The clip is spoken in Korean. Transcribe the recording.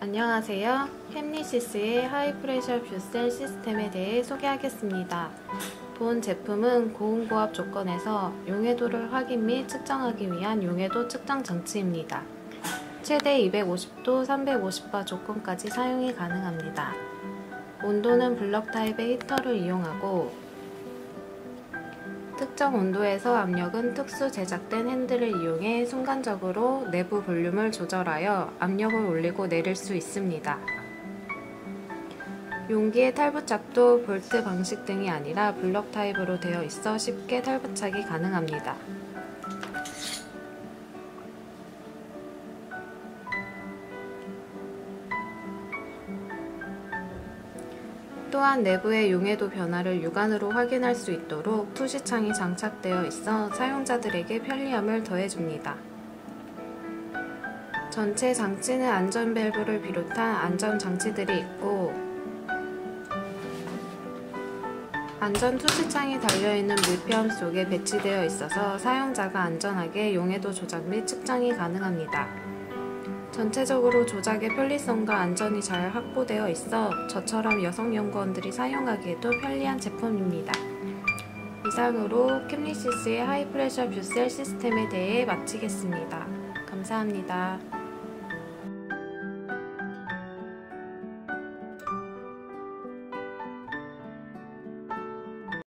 안녕하세요. 캠리시스의 하이프레셔 뷰셀 시스템에 대해 소개하겠습니다. 본 제품은 고온고압 조건에서 용해도를 확인 및 측정하기 위한 용해도 측정 장치입니다. 최대 250도 350바 조건까지 사용이 가능합니다. 온도는 블럭 타입의 히터를 이용하고 특정 온도에서 압력은 특수 제작된 핸들을 이용해 순간적으로 내부 볼륨을 조절하여 압력을 올리고 내릴 수 있습니다. 용기의 탈부착도 볼트 방식 등이 아니라 블럭 타입으로 되어 있어 쉽게 탈부착이 가능합니다. 또한 내부의 용해도 변화를 육안으로 확인할 수 있도록 투시창이 장착되어 있어 사용자들에게 편리함을 더해줍니다. 전체 장치는 안전 밸브를 비롯한 안전 장치들이 있고 안전 투시창이 달려있는 물편 속에 배치되어 있어서 사용자가 안전하게 용해도 조작 및 측정이 가능합니다. 전체적으로 조작의 편리성과 안전이 잘 확보되어 있어 저처럼 여성 연구원들이 사용하기에도 편리한 제품입니다. 이상으로 캠리시스의 하이프레셔 뷰셀 시스템에 대해 마치겠습니다. 감사합니다.